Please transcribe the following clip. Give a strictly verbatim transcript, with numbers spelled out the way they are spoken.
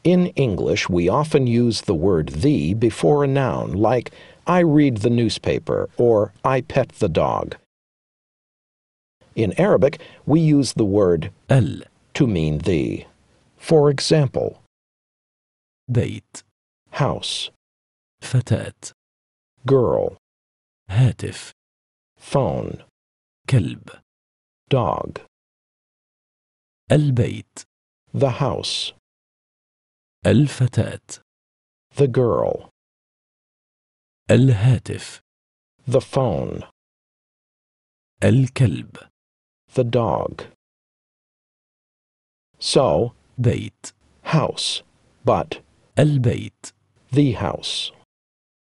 In English, we often use the word the before a noun, like I read the newspaper or I pet the dog. In Arabic, we use the word ال to mean the. For example, بيت house, فتاة girl, هاتف phone, كلب dog, البيت the house, الفتاة the girl, الهاتف the phone, الكلب the dog. So, بيت house, but البيت the house.